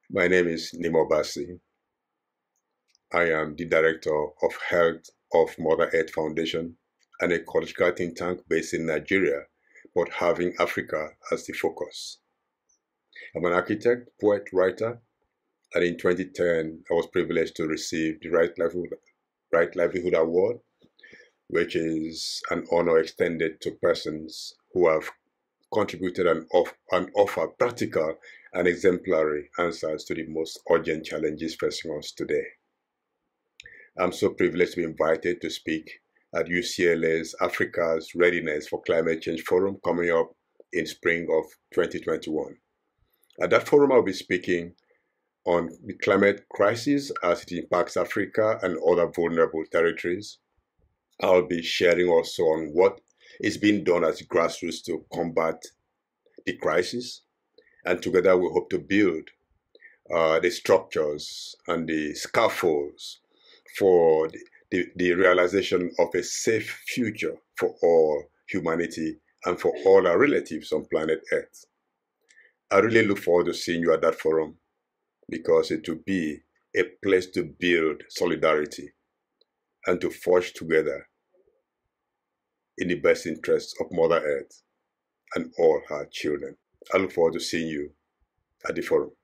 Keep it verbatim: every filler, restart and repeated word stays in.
My name is Nnimmo Bassey. I am the Director of Health of Mother Earth Foundation, an ecological think tank based in Nigeria, but having Africa as the focus. I'm an architect, poet, writer, and in twenty ten, I was privileged to receive the Right Livelihood, right Livelihood Award, which is an honor extended to persons who have contributed and, off, and offer practical and exemplary answers to the most urgent challenges facing us today. I'm so privileged to be invited to speak at U C L A's Africa's Readiness for Climate Change Forum coming up in spring of twenty twenty-one. At that forum, I'll be speaking on the climate crisis as it impacts Africa and other vulnerable territories. I'll be sharing also on what is being done as grassroots to combat the crisis, and together we hope to build uh, the structures and the scaffolds for the, the, the realization of a safe future for all humanity and for all our relatives on planet Earth. I really look forward to seeing you at that forum because it will be a place to build solidarity and to forge together in the best interests of Mother Earth and all her children. I look forward to seeing you at the forum.